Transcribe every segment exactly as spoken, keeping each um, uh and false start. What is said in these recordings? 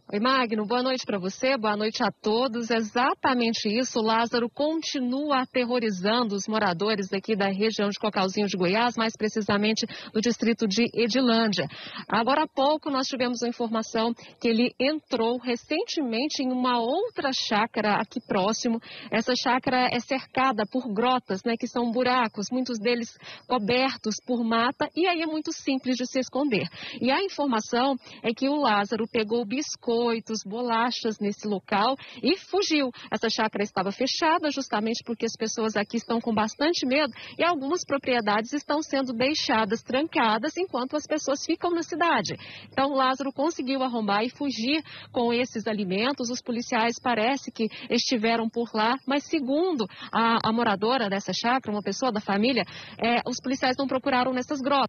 Oi, Magno, boa noite para você, boa noite a todos. Exatamente isso, o Lázaro continua aterrorizando os moradores aqui da região de Cocalzinho de Goiás, mais precisamente do distrito de Edilândia. Agora há pouco nós tivemos a informação que ele entrou recentemente em uma outra chácara aqui próximo. Essa chácara é cercada por grotas, né, que são buracos, muitos deles cobertos por mata, e aí é muito simples de se esconder. E a informação é que o Lázaro pegou biscoitos, bolachas nesse local e fugiu. Essa chácara estava fechada justamente porque as pessoas aqui estão com bastante medo e algumas propriedades estão sendo deixadas trancadas enquanto as pessoas ficam na cidade. Então, o Lázaro conseguiu arrombar e fugir com esses alimentos. Os policiais parece que estiveram por lá, mas segundo a, a moradora dessa chácara, uma pessoa da família, é, os policiais não procuraram nessas grotas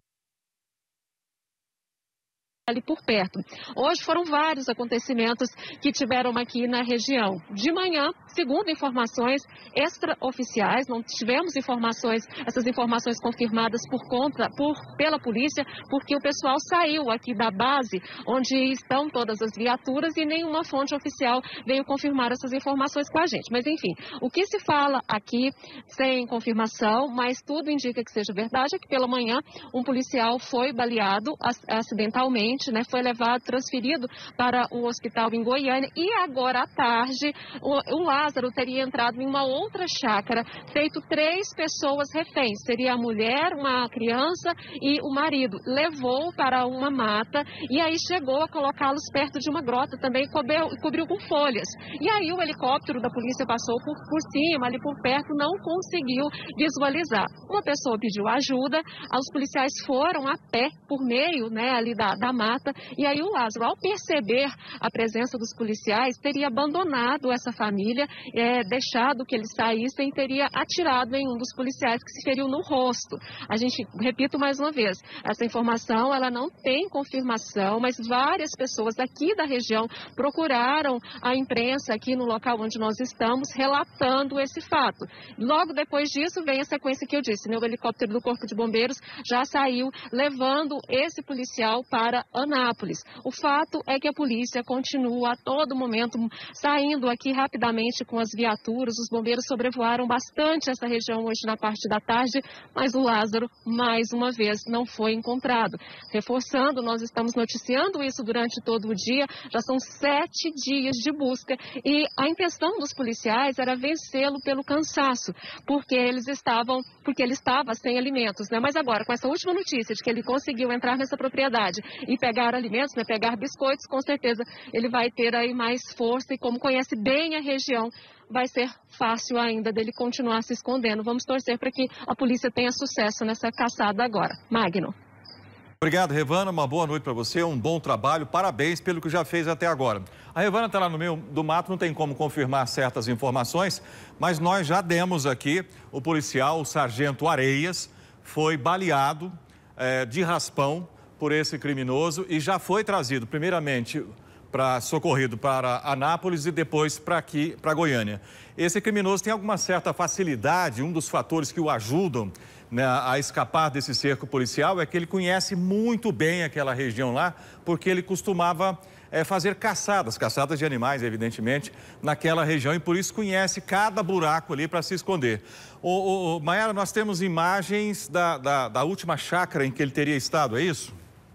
ali por perto. Hoje foram vários acontecimentos que tiveram aqui na região. De manhã, segundo informações extraoficiais, não tivemos informações, essas informações confirmadas por conta, por, pela polícia, porque o pessoal saiu aqui da base onde estão todas as viaturas e nenhuma fonte oficial veio confirmar essas informações com a gente. Mas enfim, o que se fala aqui sem confirmação, mas tudo indica que seja verdade, é que pela manhã um policial foi baleado acidentalmente, né, foi levado, transferido para o hospital em Goiânia, e agora à tarde o, o Lázaro teria entrado em uma outra chácara, feito três pessoas reféns, seria a mulher, uma criança e o marido. Levou para uma mata e aí chegou a colocá-los perto de uma grota também, cobriu, cobriu com folhas. E aí o helicóptero da polícia passou por, por cima, ali por perto, não conseguiu visualizar. Uma pessoa pediu ajuda, os policiais foram a pé por meio, né, ali da, da mata, e aí o Lázaro, ao perceber a presença dos policiais, teria abandonado essa família, é, deixado que eles saíssem e teria atirado em um dos policiais, que se feriu no rosto. A gente, repito mais uma vez, essa informação ela não tem confirmação, mas várias pessoas aqui da região procuraram a imprensa aqui no local onde nós estamos, relatando esse fato. Logo depois disso vem a sequência que eu disse, né? O helicóptero do Corpo de Bombeiros já saiu levando esse policial para Anápolis. O fato é que a polícia continua a todo momento saindo aqui rapidamente com as viaturas. Os bombeiros sobrevoaram bastante essa região hoje na parte da tarde, mas o Lázaro, mais uma vez, não foi encontrado. Reforçando, nós estamos noticiando isso durante todo o dia, já são sete dias de busca e a intenção dos policiais era vencê-lo pelo cansaço, porque eles estavam, porque ele estava sem alimentos, né? Mas agora, com essa última notícia de que ele conseguiu entrar nessa propriedade e pegar alimentos, né, pegar biscoitos, com certeza ele vai ter aí mais força e, como conhece bem a região, vai ser fácil ainda dele continuar se escondendo. Vamos torcer para que a polícia tenha sucesso nessa caçada agora. Magno. Obrigado, Revana. Uma boa noite para você, um bom trabalho, parabéns pelo que já fez até agora. A Revana está lá no meio do mato, não tem como confirmar certas informações, mas nós já demos aqui, o policial, o sargento Areias, foi baleado é, de raspão por esse criminoso e já foi trazido, primeiramente, para socorrido para Anápolis e depois para aqui, para Goiânia. Esse criminoso tem alguma certa facilidade, um dos fatores que o ajudam, né, a escapar desse cerco policial é que ele conhece muito bem aquela região lá, porque ele costumava é, fazer caçadas, caçadas de animais, evidentemente, naquela região, e por isso conhece cada buraco ali para se esconder. Ô, ô, Maiara, nós temos imagens da, da, da última chácara em que ele teria estado, é isso?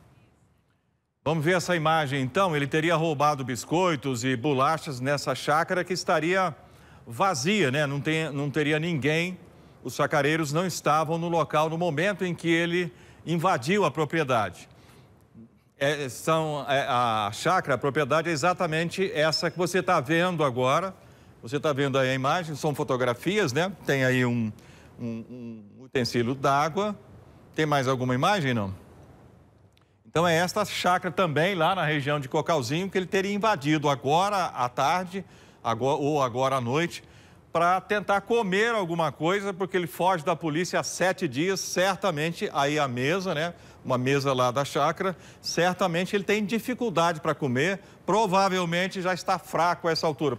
Vamos ver essa imagem então. Ele teria roubado biscoitos e bolachas nessa chácara que estaria vazia, né? Não, tem, não teria ninguém. Os chacareiros não estavam no local no momento em que ele invadiu a propriedade. É, são, é, a chácara, a propriedade é exatamente essa que você está vendo agora. Você está vendo aí a imagem, são fotografias, né? Tem aí um, um, um utensílio d'água. Tem mais alguma imagem, não? Então é esta chácara também lá na região de Cocalzinho que ele teria invadido agora à tarde agora, ou agora à noite para tentar comer alguma coisa, porque ele foge da polícia há sete dias, certamente aí a mesa, né? Uma mesa lá da chácara, certamente ele tem dificuldade para comer, provavelmente já está fraco a essa altura.